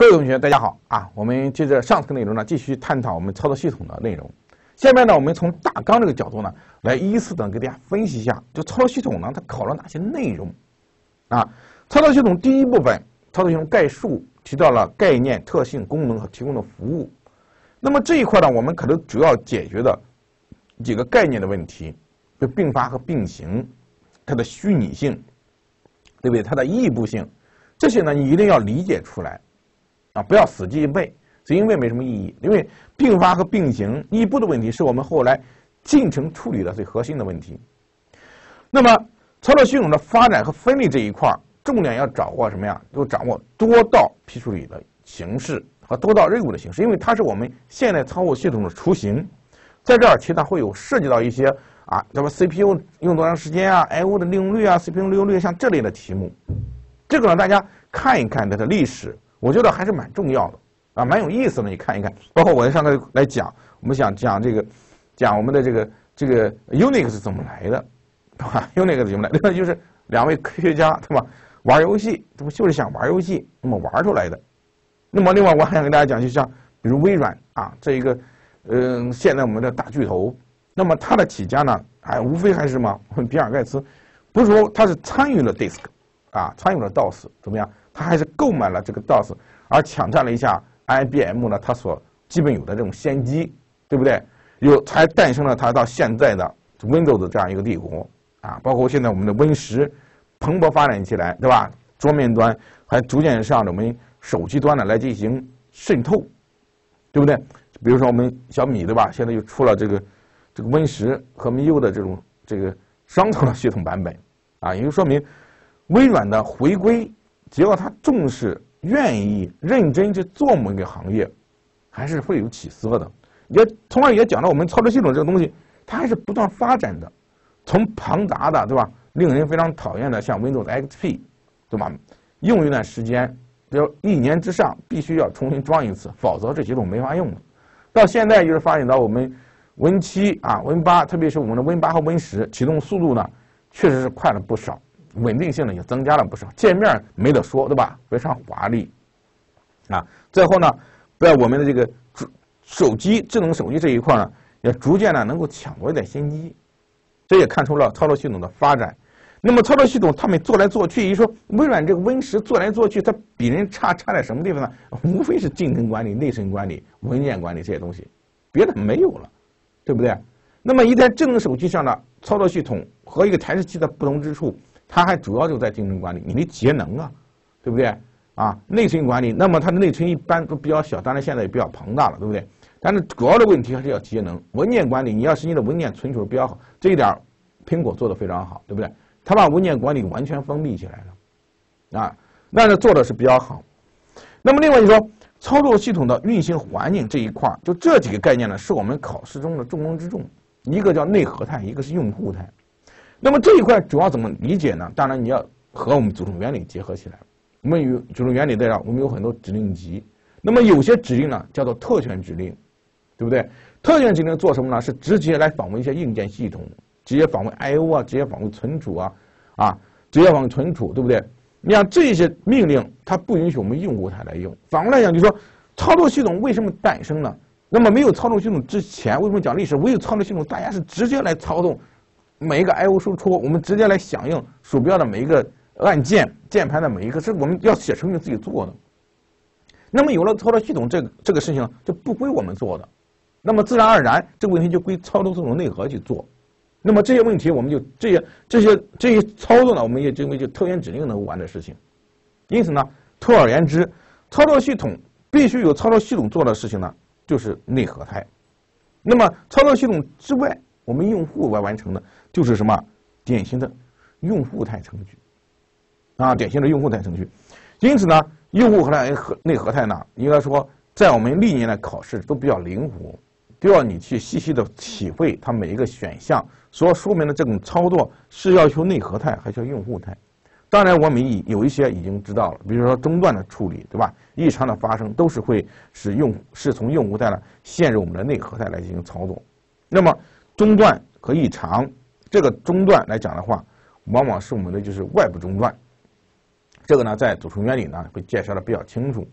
各位同学，大家好啊！我们接着上次的内容呢，继续探讨我们操作系统的内容。下面呢，我们从大纲这个角度呢，来依次的给大家分析一下，就操作系统呢，它考了哪些内容啊？操作系统第一部分，操作系统概述提到了概念、特性、功能和提供的服务。那么这一块呢，我们可能主要解决的几个概念的问题，就并发和并行，它的虚拟性，对不对？它的异步性，这些呢，你一定要理解出来。啊，不要死记硬背，死记硬背没什么意义。因为并发和并行、异步的问题是我们后来进程处理的最核心的问题。那么，操作系统的发展和分类这一块，重点要掌握什么呀？就掌握多道批处理的形式和多道任务的形式，因为它是我们现代操作系统的雏形。在这儿，其实它会有涉及到一些啊，什么 CPU 用多长时间啊 ，I/O 的利用率啊 ，CPU 利用率像这类的题目。这个呢，大家看一看它的历史。我觉得还是蛮重要的啊，蛮有意思的。你看一看，包括我上课来讲，我们想讲这个，讲我们的这个 Unix 是怎么来的，对吧 ？Unix 怎么来的？那就是两位科学家，对吧？玩游戏，这不就是想玩游戏，那么玩出来的。那么另外，我还想跟大家讲，就像比如微软啊，这一个现在我们的大巨头，那么它的起家呢，无非还是什么？比尔盖茨，不是说他是参与了 Disk 啊，参与了 DOS， 怎么样？他还是购买了这个 DOS， 而抢占了一下 IBM 呢，它所基本有的这种先机，对不对？才诞生了它到现在的 Windows 的这样一个帝国啊，包括现在我们的 Win10蓬勃发展起来，对吧？桌面端还逐渐向着我们手机端呢来进行渗透，对不对？比如说我们小米，对吧？现在又出了这个 Win10和 MIU 的这个双层的系统版本啊，也就说明微软的回归。只要他重视、愿意、认真去做某一个行业，还是会有起色的。从而也讲到我们操作系统这个东西，它还是不断发展的。从庞杂的，对吧？令人非常讨厌的像 Windows XP， 对吧？用一段时间，要1年之上，必须要重新装一次，否则这系统没法用的。到现在就是发展到我们 Win7啊、Win8，特别是我们的 Win8和 Win10启动速度呢，确实是快了不少。稳定性呢也增加了不少，界面没得说，对吧？非常华丽，啊，最后呢，在我们的这个手机、智能手机这一块呢，也逐渐呢能够抢夺一点先机，这也看出了操作系统的发展。那么操作系统他们做来做去，一说微软这个 Win10做来做去，它比人差在什么地方呢？无非是竞争管理、内存管理、文件管理这些东西，别的没有了，对不对？那么一台智能手机上的操作系统和一个台式机的不同之处。它还主要就在竞争管理，你的节能啊，对不对啊？内存管理，那么它的内存一般都比较小，当然现在也比较庞大了，对不对？但是主要的问题还是要节能。文件管理，你要是你的文件存储比较好，这一点苹果做得非常好，对不对？它把文件管理完全封闭起来了，啊，那是做的是比较好。那么另外你说操作系统的运行环境这一块，就这几个概念呢，是我们考试中的重中之重。一个叫内核态，一个是用户态。那么这一块主要怎么理解呢？当然你要和我们组成原理结合起来。我们与组成原理对上，我们有很多指令集。那么有些指令呢叫做特权指令，对不对？特权指令做什么呢？是直接来访问一些硬件系统，直接访问 I/O 啊，直接访问存储啊，直接访问存储，对不对？你看这些命令它不允许我们用户台来用。反过来讲，就是说操作系统为什么诞生呢？那么没有操作系统之前，为什么讲历史？没有操作系统，大家是直接来操纵。每一个 I/O 输出，我们直接来响应鼠标的每一个按键、键盘的每一个，是我们要写程序自己做的。那么有了操作系统这个事情就不归我们做的，那么自然而然这个问题就归操作系统内核去做。那么这些问题我们就这些操作呢，我们也认为就特权指令能够完的事情。因此呢，推而言之，操作系统必须有操作系统做的事情呢，就是内核态。那么操作系统之外，我们用户完成的就是什么典型的用户态程序啊，典型的用户态程序。因此呢，用户和内核态呢，应该说在我们历年的考试都比较灵活，都要你去细细的体会它每一个选项所说明的这种操作是要求内核态还是要用户态。当然，我们有一些已经知道了，比如说中断的处理，对吧？异常的发生都是会是从用户态呢陷入我们的内核态来进行操作。那么中断和异常，这个中断来讲的话，往往是我们的就是外部中断。这个呢，在组成原理呢会介绍的比较清楚。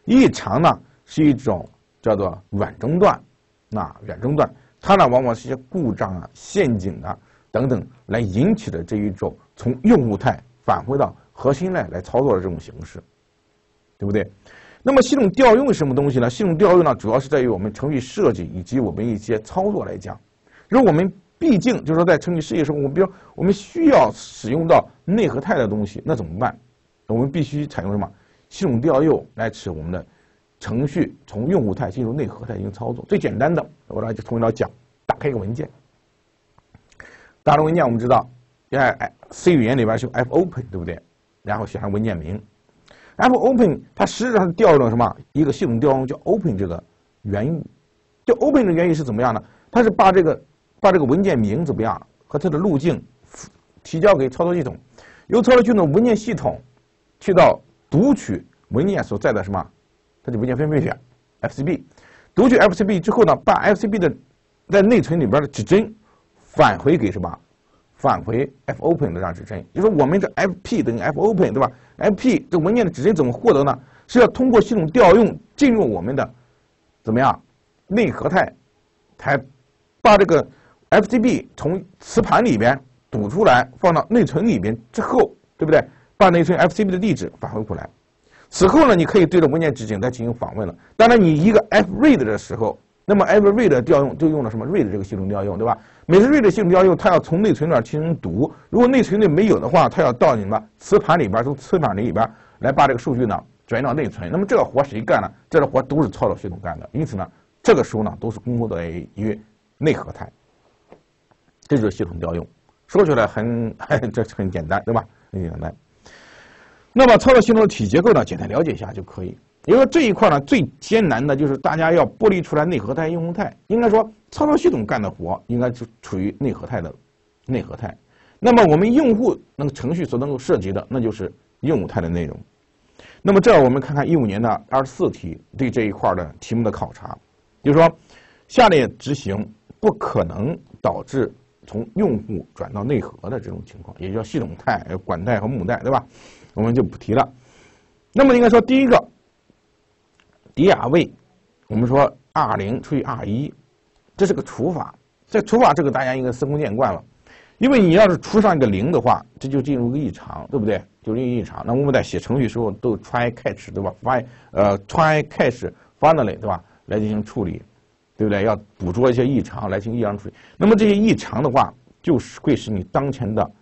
异常呢是一种叫做软中断，软中断，它呢往往是一些故障啊、陷阱啊等等来引起的这一种从用户态返回到核心来操作的这种形式，对不对？那么系统调用是什么东西呢？系统调用呢，主要是在于我们程序设计以及我们一些操作来讲。就是我们毕竟就是说在程序设计中，比如我们需要使用到内核态的东西，那怎么办？我们必须采用什么？系统调用来使我们的程序从用户态进入内核态进行操作。最简单的，我来就从头讲，打开一个文件，打开文件我们知道，C 语言里边是 fopen 对不对？然后写上文件名。fopen 它实际上是调用了什么？一个系统调用叫 open 这个原语。就 open 的原语是怎么样呢？它是把这个文件名怎么样和它的路径提交给操作系统，由操作系统文件系统去到读取文件所在的什么？它的文件分配点 FCB， 读取 FCB 之后呢，把 FCB 的在内存里边的指针返回给什么？返回 fopen 的这样指针，就是说我们这 fp 等于 fopen 对吧 ？fp 这文件的指针怎么获得呢？是要通过系统调用进入我们的怎么样内核态，才把这个 FCB 从磁盘里边读出来，放到内存里边之后，对不对？把内存 FCB 的地址返回过来。此后呢，你可以对着文件指景再进行访问了。当然，你一个 fread 的时候，那么 fread 调用就用了什么 read 这个系统调用，对吧？每次 read 系统调用，它要从内存那儿进行读，如果内存里没有的话，它要到你们磁盘里边，从磁盘里边来把这个数据呢转移到内存。那么这个活谁干呢？这个活都是操作系统干的。因此呢，这个时候呢都是公布在于内核态，这就是系统调用。说起来这很简单，对吧？很简单。那么操作系统的体结构呢，简单了解一下就可以。因为这一块呢，最艰难的就是大家要剥离出来内核态、用户态。应该说，操作系统干的活应该是处于内核态的内核态。那么我们用户那个程序所能够涉及的，那就是用户态的内容。那么这儿我们看看15年的24题对这一块的题目的考察，就是说，下列执行不可能导致从用户转到内核的这种情况，也叫系统态、管态和母态，对吧？我们就不提了。那么应该说，第一个。迪亚位，我们说20除以21，这是个除法。这除法这个大家应该司空见惯了，因为你要是除上一个0的话，这就进入个异常，对不对？就进入异常。那我们在写程序时候都 try catch 对吧？try catch finally 对吧？来进行处理，对不对？要捕捉一些异常来进行异常处理。那么这些异常的话，就是会使你当前的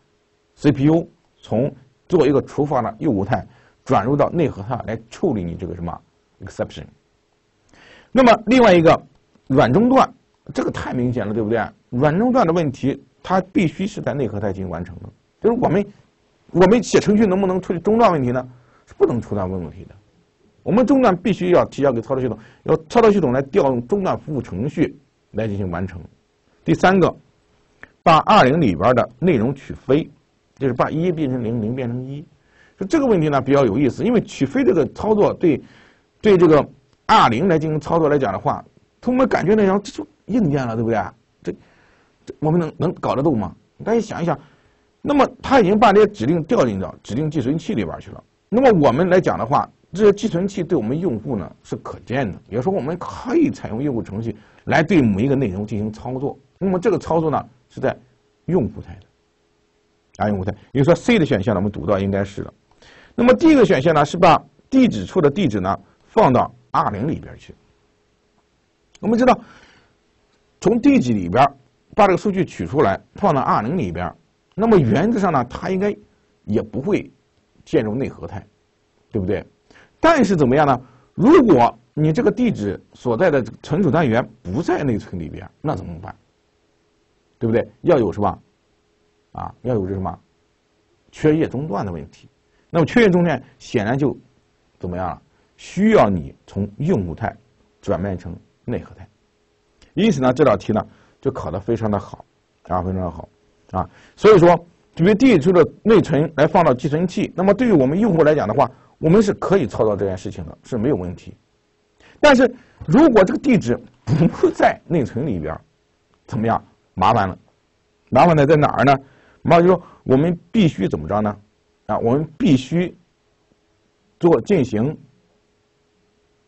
CPU 从做一个除法的用户态转入到内核态来处理你这个什么？ exception。那么另外一个软中断，这个太明显了，对不对？软中断的问题，它必须是在内核态进行完成的。就是我们写程序能不能处理中断问题呢？是不能出断问题的。我们中断必须要提交给操作系统，要操作系统来调用中断服务程序来进行完成。第三个，把20里边的内容取飞，就是把1变成0， 0变成1。就这个问题呢比较有意思，因为取飞这个操作对这个20来进行操作来讲的话，从我们感觉来讲，这就硬件了，对不对？这我们能搞得动吗？大家想一想，那么他已经把这些指令调进到指定寄存器里边去了。那么我们来讲的话，这些寄存器对我们用户呢是可见的，也就是说我们可以采用用户程序来对某一个内容进行操作。那么这个操作呢是在用户态的，用户态。比如说 C 的选项呢，我们读到应该是的。那么第一个选项呢是把地址处的地址呢放到20里边去。我们知道，从地址里边把这个数据取出来放到20里边，那么原则上呢，它应该也不会进入内核态，对不对？但是怎么样呢？如果你这个地址所在的存储单元不在内存里边，那怎么办？对不对？要有什么？要有这什么？缺页中断的问题。那么缺页中断显然就怎么样了？需要你从用户态转变成内核态。因此呢，这道题呢就考得非常的好，非常的好所以说，对于地址的内存来放到寄存器，那么对于我们用户来讲的话，我们是可以操作这件事情的，是没有问题。但是如果这个地址不在内存里边，怎么样？麻烦了，麻烦的在哪儿呢？麻烦就是说我们必须怎么着呢？我们必须进行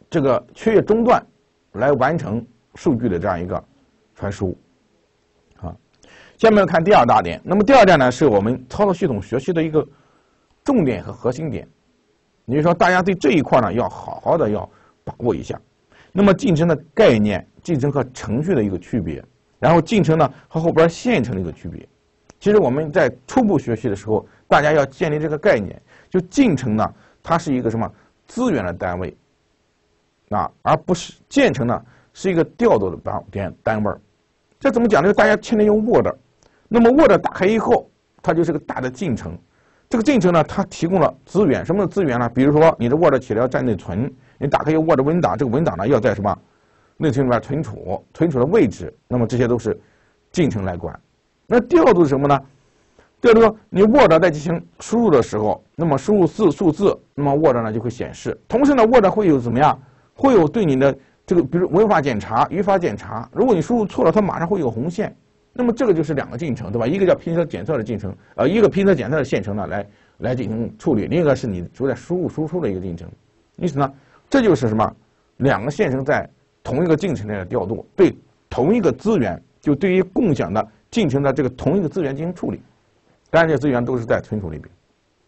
这个缺页中断来完成数据的这样一个传输。啊，下面看第二大点。那么第二点呢，是我们操作系统学习的一个重点和核心点。也就是说，大家对这一块呢要好好的要把握一下。那么进程的概念、进程和程序的一个区别，然后进程呢和后边线程的一个区别。其实我们在初步学习的时候，大家要建立这个概念，就进程呢，它是一个什么资源的单位，啊，而不是建程呢是一个调度的单位。这怎么讲呢？大家天天用 Word， 那么 Word 打开以后，它就是个大的进程。这个进程呢，它提供了资源，什么资源呢？比如说你的 Word 起来要占内存，你打开一个 Word 文档，这个文档呢要在什么内存里边存储的位置，那么这些都是进程来管。那调度是什么呢？调度你 Word 在进行输入的时候，那么输入数字，那么 Word 呢就会显示。同时呢 ，Word 会有怎么样？会有对你的这个，比如文法检查、语法检查。如果你输入错了，它马上会有红线。那么这个就是两个进程，对吧？一个叫拼测检测的进程，一个拼测检测的线程呢，来进行处理；另一个是你主在输入输出的一个进程。因此呢，这就是什么？两个线程在同一个进程内的调度，对同一个资源，就对于共享的进程的这个同一个资源进行处理。当然，这些资源都是在存储里边，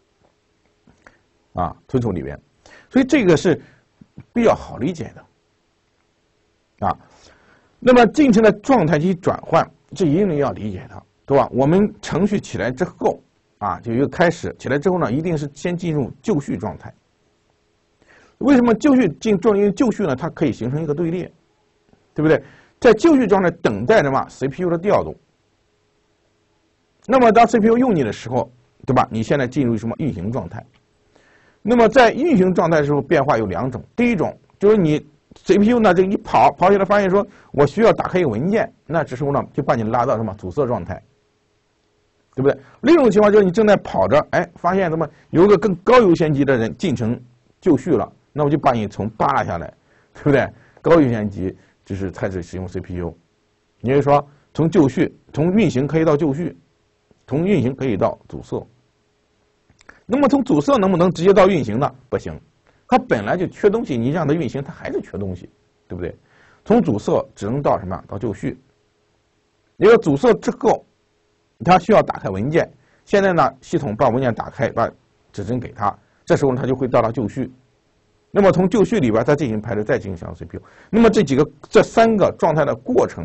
啊，存储里边。所以这个是比较好理解的，啊。那么进程的状态及转换，这一定要理解的，对吧？我们程序起来之后，啊，就一个开始起来之后呢，一定是先进入就绪状态。为什么就绪因为就绪呢？它可以形成一个队列，对不对？在就绪状态等待着嘛 CPU 的调度。那么当 CPU 用你的时候，对吧？你现在进入什么运行状态？那么在运行状态的时候，变化有两种。第一种就是你 CPU 呢，这一跑起来，发现说我需要打开一个文件，那这时候呢就把你拉到什么阻塞状态，对不对？另一种情况就是你正在跑着，哎，发现怎么有一个更高优先级的人进程就绪了，那我就把你从扒拉下来，对不对？高优先级就是开始使用 CPU， 也就是说从就绪从运行可以到就绪，从运行可以到阻塞。那么从阻塞能不能直接到运行呢？不行。它本来就缺东西，你让它运行，它还是缺东西，对不对？从阻塞只能到什么？到就绪。一个阻塞之后，它需要打开文件。现在呢，系统把文件打开，把指针给它，这时候它就会到达就绪。那么从就绪里边再进行排列，再进行向 CPU。那么这三个状态的过程，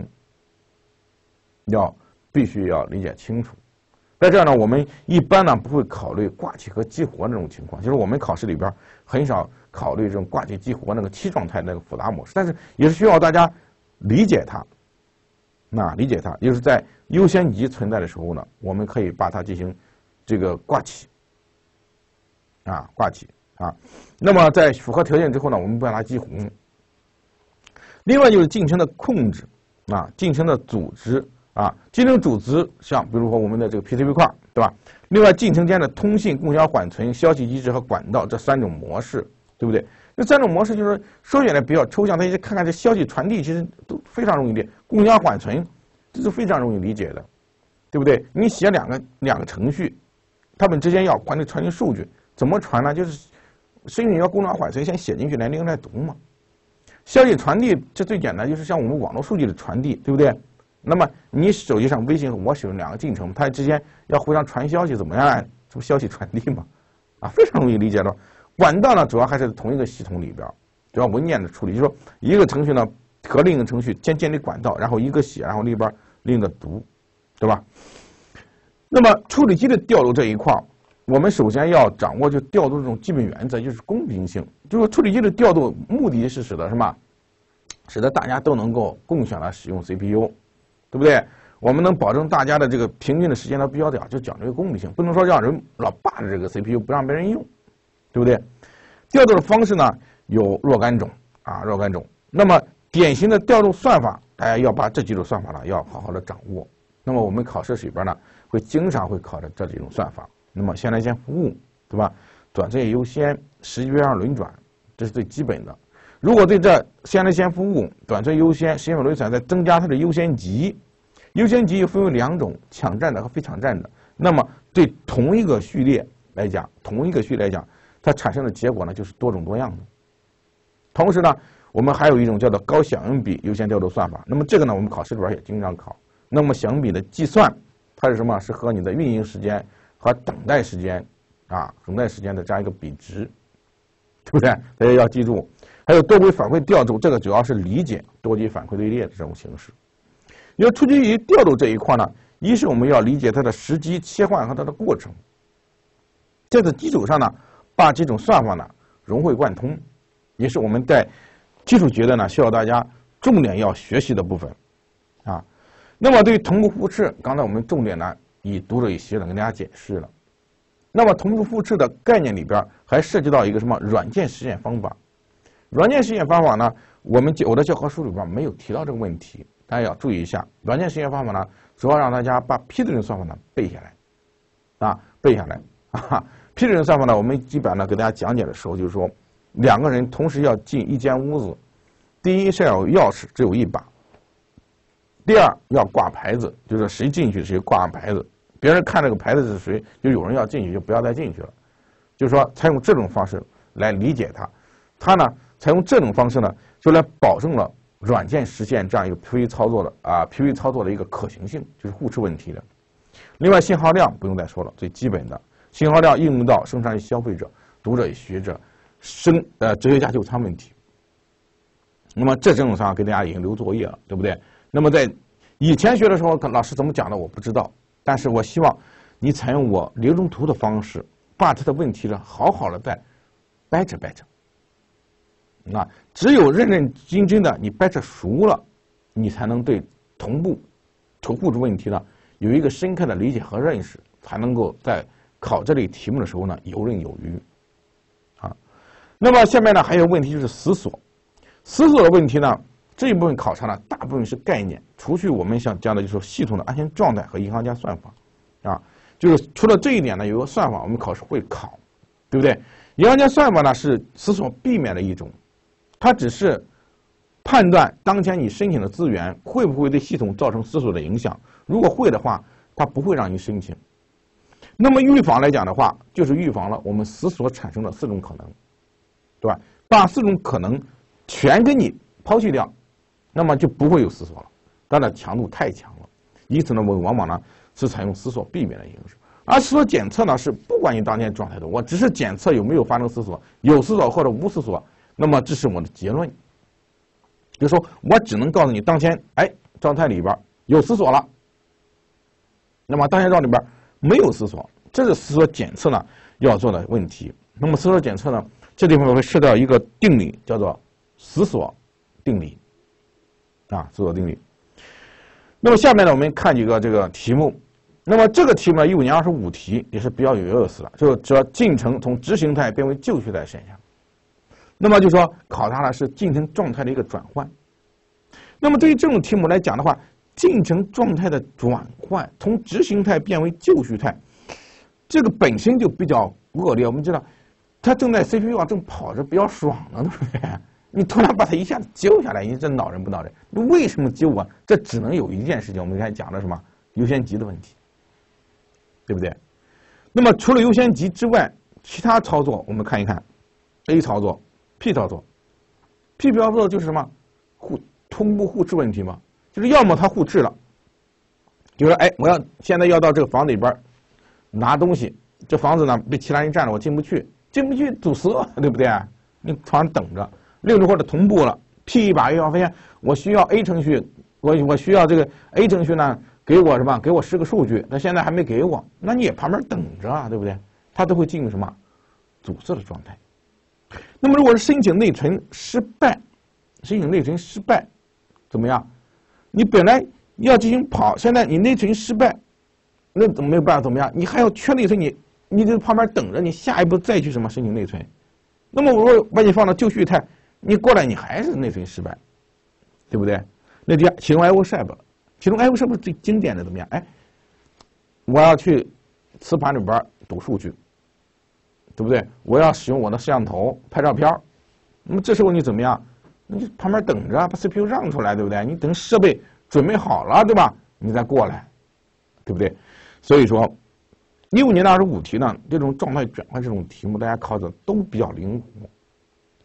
必须要理解清楚。在这儿呢，我们一般呢不会考虑挂起和激活那种情况，就是我们考试里边很少考虑这种挂起激活那个七状态那个复杂模式，但是也是需要大家理解它，理解它，就是在优先级存在的时候呢，我们可以把它进行这个挂起，挂起。那么在符合条件之后呢，我们把它激活。另外就是进程的控制，进程的组织。进程组织像比如说我们的这个 PCB 块，对吧？另外进程间的通信、共享缓存、消息机制和管道这三种模式，对不对？这三种模式就是说起来比较抽象，大家看看这消息传递其实都非常容易理，共享缓存这是非常容易理解的，对不对？你写两个程序，它们之间要传递数据，怎么传呢？就是申请要共享缓存，先写进去，另一个来读嘛。消息传递这最简单，就是像我们网络数据的传递，对不对？那么你手机上微信和我使用两个进程，它之间要互相传消息，怎么样？这不消息传递嘛？非常容易理解的。管道呢，主要还是同一个系统里边，主要文件的处理，就是说一个程序呢和另一个程序先建立管道，然后一个写，然后里边另一个读，对吧？那么处理器的调度这一块，我们首先要掌握就调度这种基本原则，就是公平性。就是处理器的调度目的是使得大家都能够共享的使用 CPU。对不对？我们能保证大家的这个平均的时间的标点，就讲究公平性，不能说让人老霸着这个 CPU 不让别人用，对不对？调度的方式呢有若干种，若干种。那么典型的调度算法，大家要把这几种算法呢要好好的掌握。那么我们考试里边呢经常会考的这几种算法。那么先来先服务，对吧？短作业优先，时间上轮转，这是最基本的。如果对这先来先服务、短最优先、时间轮转再增加它的优先级，优先级又分为两种：抢占的和非抢占的。那么对同一个序列来讲，它产生的结果呢就是多种多样的。 同时呢，我们还有一种叫做高响应比优先调度算法。那么这个呢，我们考试里边也经常考。那么响应比的计算，它是什么？是和你的运营时间和等待时间等待时间的这样一个比值，对不对？大家要记住。还有多轨反馈调度，这个主要是理解多级反馈队列的这种形式。要出基于调度这一块呢，一是我们要理解它的时机切换和它的过程，在这基础上呢，把这种算法呢融会贯通，也是我们在基础阶段呢需要大家重点要学习的部分啊。那么对于同步复制，刚才我们重点呢以读者与学者跟大家解释了。那么同步复制的概念里边还涉及到一个什么软件实现方法。软件实现方法呢，我的教科书里边没有提到这个问题，大家要注意一下。软件实现方法呢，主要让大家把批准算法呢背下来，背下来啊。批准算法呢，我们基本上呢给大家讲解的时候，就是说两个人同时要进一间屋子，第一是要有钥匙，只有一把；第二要挂牌子，就是谁进去谁挂牌子，别人看这个牌子是谁，就有人要进去就不要再进去了。就是说，采用这种方式来理解它，它呢。采用这种方式呢，就来保证了软件实现这样一个 PV 操作的一个可行性，就是互斥问题的。另外，信号量不用再说了，最基本的信号量应用到生产与消费者、读者与学者、哲学家就餐问题。那么这种上给大家已经留作业了，对不对？那么在以前学的时候，老师怎么讲的我不知道，但是我希望你采用我流程图的方式，把它的问题呢好好的再掰扯。只有认认真真的你掰扯熟了，你才能对同步互斥问题呢有一个深刻的理解和认识，才能够在考这类题目的时候呢游刃有余那么下面呢还有问题就是思索的问题呢，这一部分考察呢大部分是概念，除去我们想讲的就是系统的安全状态和银行家算法就是除了这一点呢，有个算法我们考试会考，对不对？银行家算法呢是思索避免的一种。它只是判断当前你申请的资源会不会对系统造成思索的影响，如果会的话，它不会让你申请。那么预防来讲的话，就是预防了我们思索产生的4种可能，对吧？把4种可能全给你抛弃掉，那么就不会有思索了，它的强度太强了。因此呢，我们往往呢是采用思索避免的形式，而思索检测呢是不管你当前状态的，我只是检测有没有发生思索，有思索或者无思索。那么这是我的结论，就是说我只能告诉你当前状态里边有思索了，那么当前状态里边没有思索，这是思索检测呢要做的问题。那么思索检测呢，这地方会涉及到一个定理，叫做思索定理思索定理。那么下面呢，我们看几个这个题目。那么这个题目呢，15年25题也是比较有意思的，就是只要进程从执行态变为就绪态现象。那么就说考察的是进程状态的一个转换。那么对于这种题目来讲的话，进程状态的转换从执行态变为就绪态，这个本身就比较恶劣。我们知道，它正在 CPU 正跑着比较爽呢，对不对？你突然把它一下子揪下来，你这恼人不恼人？你为什么揪我？这只能有一件事情，我们刚才讲的什么优先级的问题，对不对？那么除了优先级之外，其他操作我们看一看 A 操作。P 操作就是什么同步互斥问题嘛，就是要么它互斥了，就是我现在要到这个房子里边拿东西，这房子呢被其他人占了，我进不去堵死了，对不对？你床上等着。另一种或者同步了 ，P 一把又发现我需要 A 程序，我需要这个 A 程序呢给我什么？给我10个数据，那现在还没给我，那你也旁边等着啊，对不对？它都会进入什么阻塞的状态。那么如果是申请内存失败，怎么样？你本来要进行跑，现在你内存失败，那怎么没有办法？怎么样？你还要缺内存，你在旁边等着，你下一步再去什么申请内存？那么我如果把你放到就绪态，你过来你还是内存失败，对不对？那第二，启动 IO 最经典的怎么样？我要去磁盘里边读数据。对不对？我要使用我的摄像头拍照片，那么这时候你怎么样？你就旁边等着，把 CPU 让出来，对不对？你等设备准备好了，对吧？你再过来，对不对？所以说，15年的25题呢，这种状态转换这种题目，大家考的都比较灵活。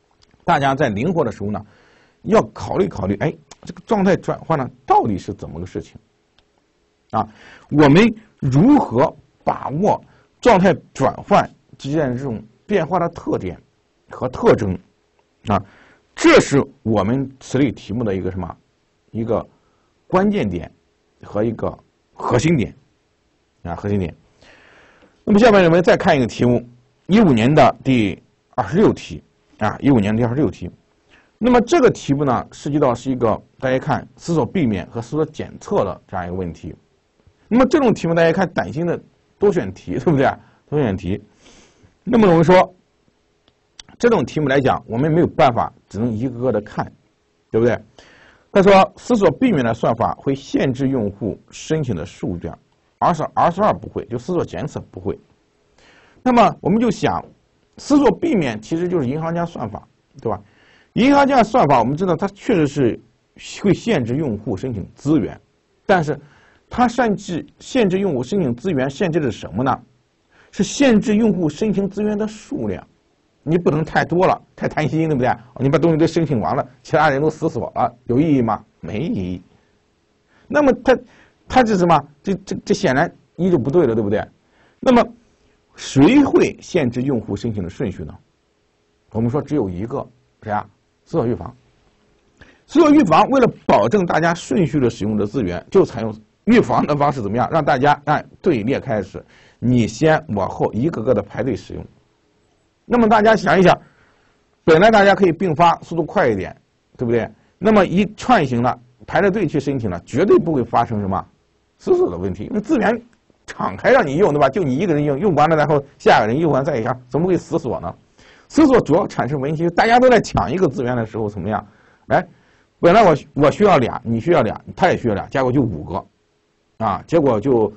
大家在灵活的时候呢，要考虑考虑，哎，这个状态转换呢到底是怎么个事情？啊，我们如何把握状态转换之间的这种变化的特点和特征？啊，这是我们此类题目的一个什么？一个关键点和一个核心点啊，核心点。那么下面我们再看一个题目，15年的第26题啊，15年第26题。那么这个题目呢，涉及到是一个大家看思索避免和思索检测的这样一个问题。那么这种题目大家看典型的多选题，对不对？多选题。那么我们说这种题目来讲，我们没有办法，只能一个个的看，对不对？他说思索避免的算法会限制用户申请的数量，而是22不会，就思索检测不会。那么我们就想，思索避免其实就是银行家算法，对吧？银行家算法我们知道它确实是会限制用户申请资源，但是它限制用户申请资源，限制的是什么呢？是限制用户申请资源的数量。你不能太多了，太贪心，对不对？你把东西都申请完了，其他人都死锁了，有意义吗？没意义。那么它这什么？这显然一就不对了，对不对？那么谁会限制用户申请的顺序呢？我们说只有一个，谁啊？思索预防。思索预防为了保证大家顺序的使用的资源，就采用预防的方式，怎么样？让大家按队列开始，你先我后，一个个的排队使用。那么大家想一想，本来大家可以并发，速度快一点，对不对？那么一串行了，排着队去申请了，绝对不会发生什么死锁的问题，因为资源敞开让你用，对吧？就你一个人用，用完了然后下个人用完再一下，怎么会死锁呢？死锁主要产生问题，大家都在抢一个资源的时候怎么样？哎，本来我需要俩，你需要俩，他也需要俩，结果就5个，啊，结果就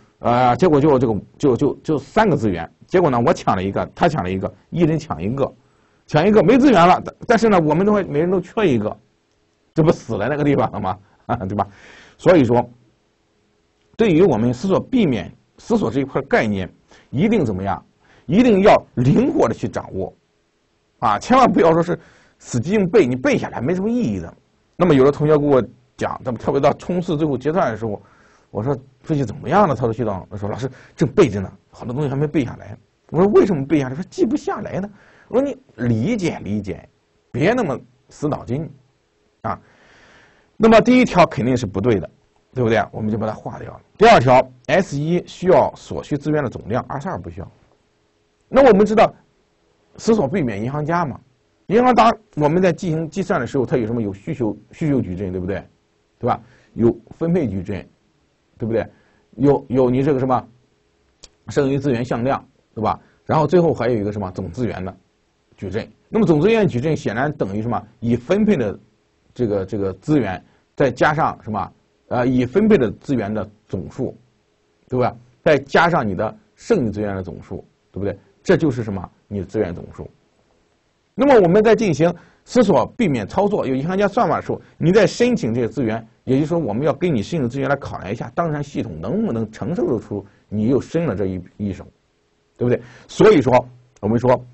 3个资源。结果呢，我抢了一个，他抢了一个，一人抢一个，没资源了。但是呢，我们都每人都缺一个，这不死在那个地方了吗？对吧？所以说，对于我们思索避免思索这一块概念，一定怎么样？一定要灵活的去掌握，啊，千万不要说是死记硬背，你背下来没什么意义的。那么有的同学跟我讲，咱们特别到冲刺最后阶段的时候，我说分析怎么样了？操作系统，我说老师正背着呢，好多东西还没背下来。我说为什么背下来？说记不下来呢。我说你理解理解，别那么死脑筋啊。那么第一条肯定是不对的，对不对？我们就把它划掉了。第二条 ，S1需要所需资源的总量，22不需要。那我们知道，思索避免银行家嘛，银行家我们在进行计算的时候，它有什么？有需求矩阵，对不对？对吧？有分配矩阵，对不对？有你这个什么剩余资源向量，对吧？然后最后还有一个什么总资源的矩阵。那么总资源矩阵显然等于什么？已分配的这个资源再加上什么？已分配的资源的总数，对吧？再加上你的剩余资源的总数，对不对？这就是什么？你的资源总数。那么我们在进行思索避免操作有银行家算法的时候，你在申请这些资源，也就是说我们要跟你申请资源来考量一下，当前系统能不能承受得出你又申了这一手，对不对？所以说我们说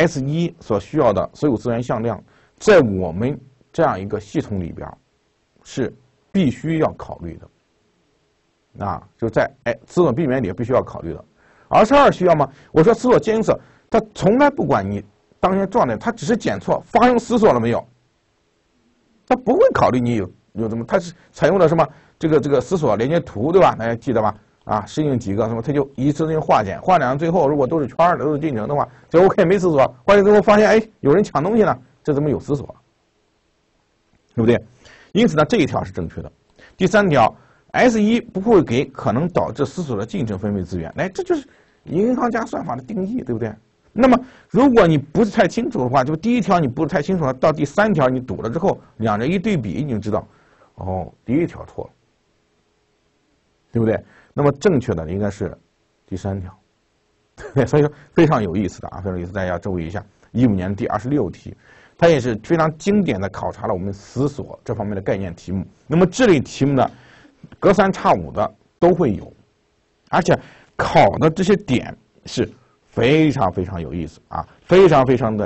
S1所需要的所有资源向量，在我们这样一个系统里边是必须要考虑的，啊，就在思索避免里必须要考虑的。22需要吗？我说思索监测，它从来不管你当前状态，它只是检错发生思索了没有，它不会考虑你有什么，它是采用了什么这个思索连接图，对吧？大家记得吧？啊，适应几个什么，它就一次性化简，化简到最后如果都是圈的都是进程的话，就 OK 没思索，化简之后发现哎有人抢东西了，这怎么有思索？对不对？因此呢这一条是正确的。第3条 S1不会给可能导致思索的进程分配资源，哎，这就是银行家算法的定义，对不对？那么如果你不是太清楚的话，就第1条你不是太清楚了，到第3条你读了之后，两者一对比，你就知道，哦，第1条错了，对不对？那么正确的应该是第3条，对，所以说非常有意思的啊，非常有意思，大家要注意一下。15年第26题，它也是非常经典的考察了我们思索这方面的概念题目。那么这类题目呢，隔3差5的都会有，而且考的这些点是非常非常有意思啊，非常非常的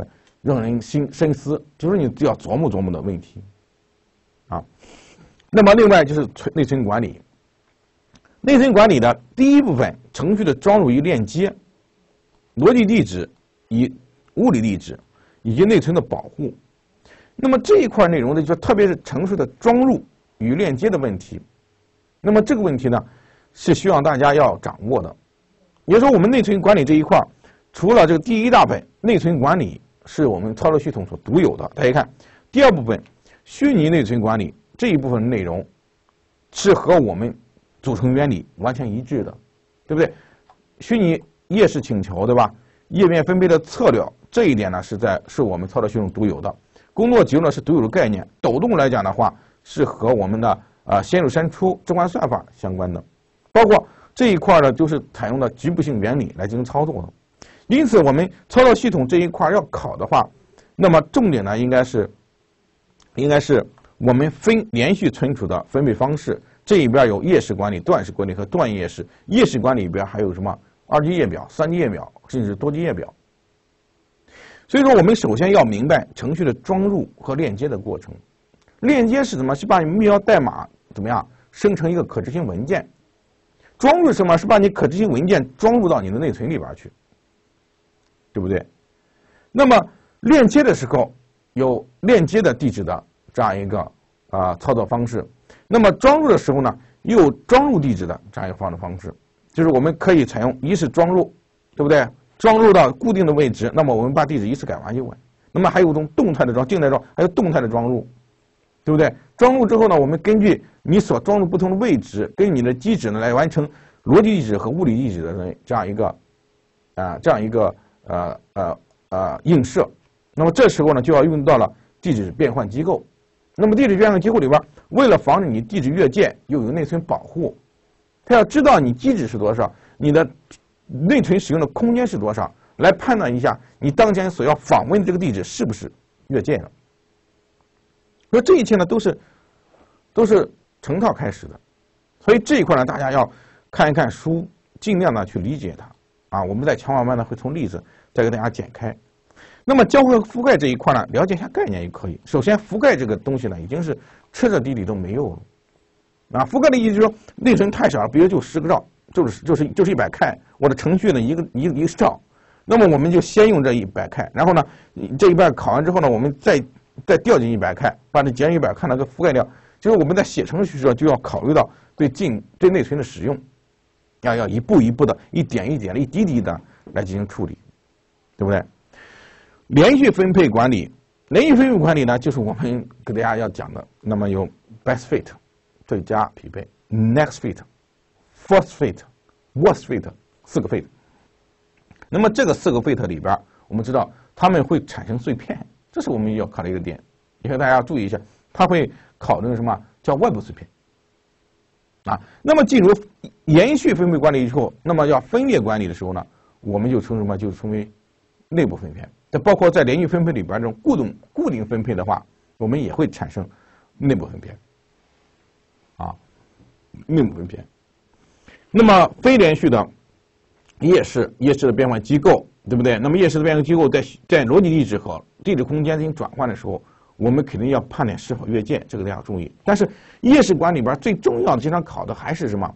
让人深思，就是你要琢磨琢磨的问题啊。那么另外就是内存管理，内存管理的第一部分，程序的装入与链接，逻辑地址与物理地址以及内存的保护。那么这一块内容呢，就特别是程序的装入与链接的问题。那么这个问题呢，是希望大家要掌握的。也就是说，我们内存管理这一块，除了这个第一大本内存管理是我们操作系统所独有的，大家看第二部分虚拟内存管理这一部分内容是和我们组成原理完全一致的，对不对？虚拟页式请求，对吧？页面分配的策略这一点呢，是我们操作系统独有的。工作集呢是独有的概念，抖动来讲的话是和我们的先入删除直观算法相关的，包括这一块呢就是采用的局部性原理来进行操作的。因此，我们操作系统这一块要考的话，那么重点呢应该是我们分连续存储的分配方式，这一边有页式管理、段式管理和段页式。页式管理里边还有什么2级页表、3级页表，甚至多级页表。所以说，我们首先要明白程序的装入和链接的过程。链接是什么？是把你目标代码怎么样生成一个可执行文件。装入是什么？是把你可执行文件装入到你的内存里边去，对不对？那么链接的时候有链接的地址的这样一个操作方式。那么装入的时候呢，又有装入地址的这样一个方式，就是我们可以采用一次装入，对不对？装入到固定的位置，那么我们把地址一次改完就完。那么还有一种动态的静态装，还有动态的装入，对不对？装入之后呢，我们根据你所装入不同的位置，根据你的机址呢来完成逻辑地址和物理地址的这样一个映射。那么这时候呢，就要用到了地址变换机构。那么地址变换机构里边，为了防止你地址越界，又有内存保护，它要知道你机址是多少，你的内存使用的空间是多少，来判断一下你当前所要访问的这个地址是不是越界了。所以这一切呢都是成套开始的，所以这一块呢大家要看一看书，尽量的去理解它啊。我们在强化班呢会从例子再给大家展开。那么交互和覆盖这一块呢，了解一下概念也可以。首先，覆盖这个东西呢已经是彻彻底底都没有了啊。覆盖的意思就是说内存太少了，比如就10个兆，就是100K，我的程序呢一个兆，那么我们就先用这100K，然后呢这一半考完之后呢，我们再调进100K，把这减100K那个覆盖掉。就是我们在写程序的时候就要考虑到对内存的使用，要一步一步的、一点一点的、一滴滴的来进行处理，对不对？连续分配管理，连续分配管理呢，就是我们给大家要讲的。那么有 best fit 最佳匹配、next fit、first fit、worst fit 4个 fit。那么这个4个 fit 里边，我们知道它们会产生碎片，这是我们要考虑一个点。以后大家要注意一下，它会考虑什么叫外部碎片啊。那么进入连续分配管理以后，那么要分裂管理的时候呢，我们就称什么？就称为内部分片。这包括在连续分配里边这种固定分配的话，我们也会产生内部分片啊，内部分片。那么非连续的页式的变换机构，对不对？那么页式的变换机构在逻辑地址和地址空间进行转换的时候，我们肯定要判断是否越界，这个大家要注意。但是页式管理里边最重要的，经常考的还是什么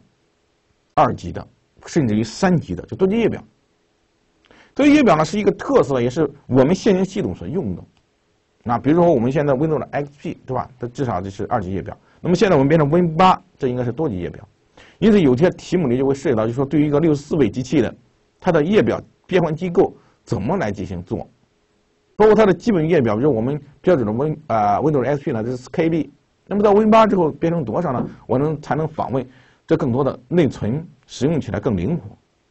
2级的，甚至于3级的，就多级页表。多级页表呢是一个特色，也是我们现行系统所用的。比如说我们现在 Windows 的 XP， 对吧？它至少这是2级页表。那么现在我们变成 Win8，这应该是多级页表。因此有些题目里就会涉及到，就是说对于一个64位机器的，它的页表变换机构怎么来进行做，包括它的基本页表，比如我们标准的Windows XP 呢，这是4KB。那么到 Win8 之后变成多少呢？我才能访问这更多的内存，使用起来更灵活，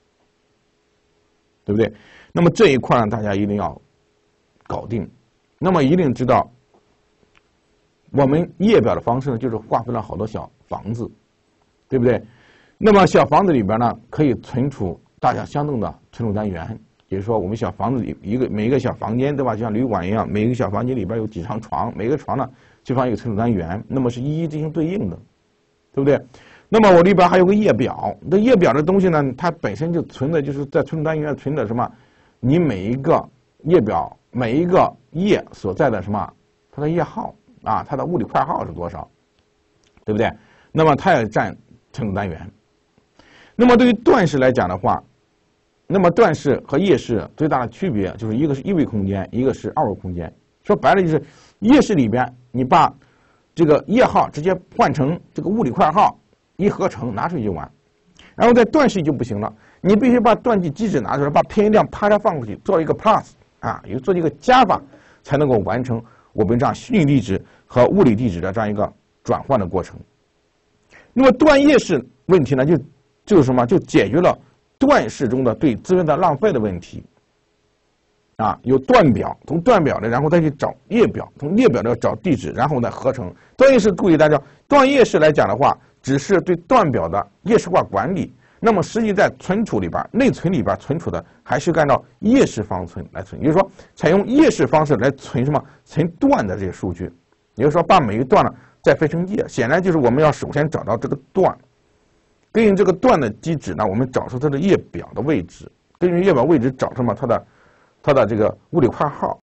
对不对？那么这一块呢，大家一定要搞定。那么一定知道，我们页表的方式呢，就是划分了好多小房子，对不对？那么小房子里边呢，可以存储大小相等的存储单元。也就是说，我们小房子里每一个小房间，对吧？就像旅馆一样，每一个小房间里边有几张床，每个床呢就放一个存储单元，那么是一一进行对应的，对不对？那么我里边还有个页表，这页表的东西呢，它本身就存的就是在存储单元存的什么？你每一个页表每一个页所在的什么它的页号啊，它的物理块号是多少，对不对？那么它也占存储单元。那么对于段式来讲的话，那么段式和页式最大的区别就是一个是一维空间，一个是二维空间。说白了就是页式里边你把这个页号直接换成这个物理块号，一合成拿出去就完。然后在段式就不行了，你必须把段记机制拿出来，把偏移量啪嚓放过去，做一个 plus 啊，也做一个加法，才能够完成我们这样虚拟地址和物理地址的这样一个转换的过程。那么段页式问题呢，就是什么？就解决了段式中的对资源的浪费的问题。啊，有段表，从段表呢，然后再去找列表，从列表呢找地址，然后再合成。段页式注意大家，段页式来讲的话，只是对段表的页式化管理。那么实际在存储里边，内存里边存储的还是按照页式方存来存，也就是说，采用页式方式来存什么？存段的这些数据。也就是说，把每一段呢再分成页。显然就是我们要首先找到这个段，根据这个段的机制呢，我们找出它的页表的位置，根据页表位置找什么它的这个物理块号，